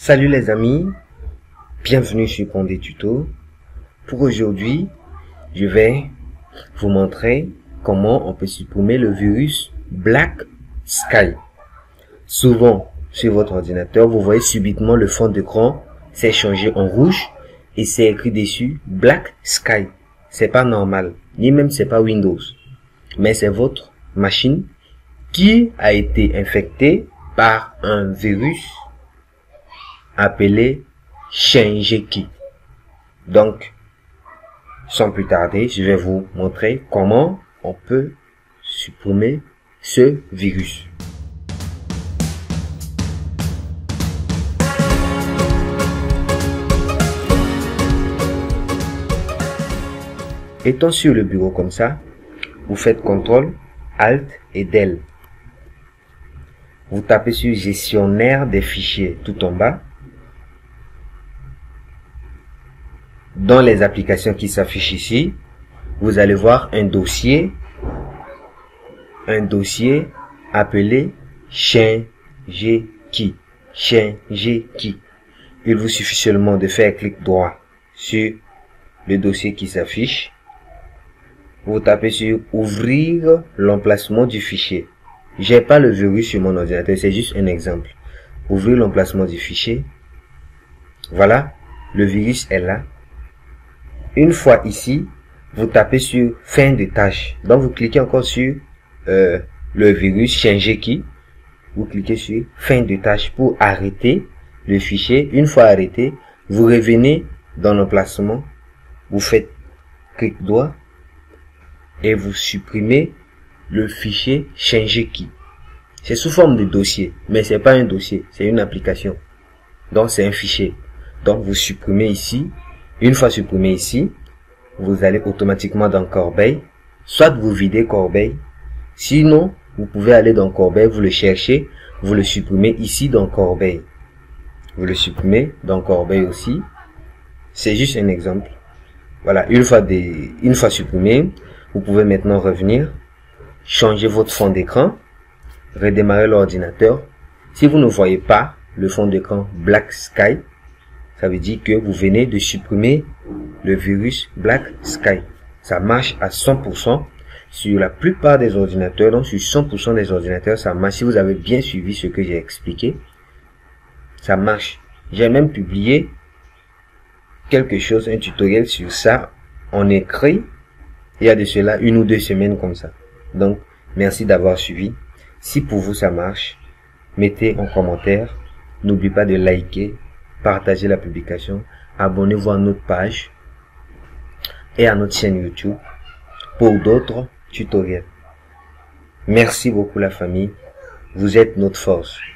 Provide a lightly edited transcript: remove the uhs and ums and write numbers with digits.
Salut les amis, bienvenue sur Pondé Tuto. Pour aujourd'hui, je vais vous montrer comment on peut supprimer le virus Black Sky. Souvent, sur votre ordinateur, vous voyez subitement le fond d'écran s'est changé en rouge et c'est écrit dessus Black Sky. C'est pas normal, ni même c'est pas Windows, mais c'est votre machine qui a été infectée par un virus appelé Shingeki. Donc, sans plus tarder, je vais vous montrer comment on peut supprimer ce virus. Étant sur le bureau comme ça, vous faites CTRL, ALT et DEL. Vous tapez sur gestionnaire des fichiers tout en bas. Dans les applications qui s'affichent ici, vous allez voir un dossier appelé Shingeki. Shingeki. Il vous suffit seulement de faire clic droit sur le dossier qui s'affiche. Vous tapez sur ouvrir l'emplacement du fichier. J'ai pas le virus sur mon ordinateur, c'est juste un exemple. Ouvrir l'emplacement du fichier. Voilà, le virus est là. Une fois ici, vous tapez sur fin de tâche. Donc vous cliquez encore sur le virus Shingeki. Vous cliquez sur fin de tâche pour arrêter le fichier. Une fois arrêté, vous revenez dans l'emplacement. Vous faites clic droit et vous supprimez le fichier Shingeki. C'est sous forme de dossier, mais c'est pas un dossier, c'est une application. Donc c'est un fichier. Donc vous supprimez ici. Une fois supprimé ici, vous allez automatiquement dans Corbeille. Soit vous videz Corbeille. Sinon, vous pouvez aller dans Corbeille, vous le cherchez, vous le supprimez ici dans Corbeille. Vous le supprimez dans Corbeille aussi. C'est juste un exemple. Voilà, une fois supprimé, vous pouvez maintenant revenir, changer votre fond d'écran, redémarrer l'ordinateur. Si vous ne voyez pas le fond d'écran Black Sky, ça veut dire que vous venez de supprimer le virus Black Sky. Ça marche à 100% sur la plupart des ordinateurs. Donc sur 100% des ordinateurs, ça marche. Si vous avez bien suivi ce que j'ai expliqué, ça marche. J'ai même publié quelque chose, un tutoriel sur ça en écrit. Il y a de cela 1 ou 2 semaines comme ça. Donc, merci d'avoir suivi. Si pour vous ça marche, mettez en commentaire. N'oubliez pas de liker, partager la publication, abonnez-vous à notre page et à notre chaîne YouTube pour d'autres tutoriels. Merci beaucoup la famille, vous êtes notre force.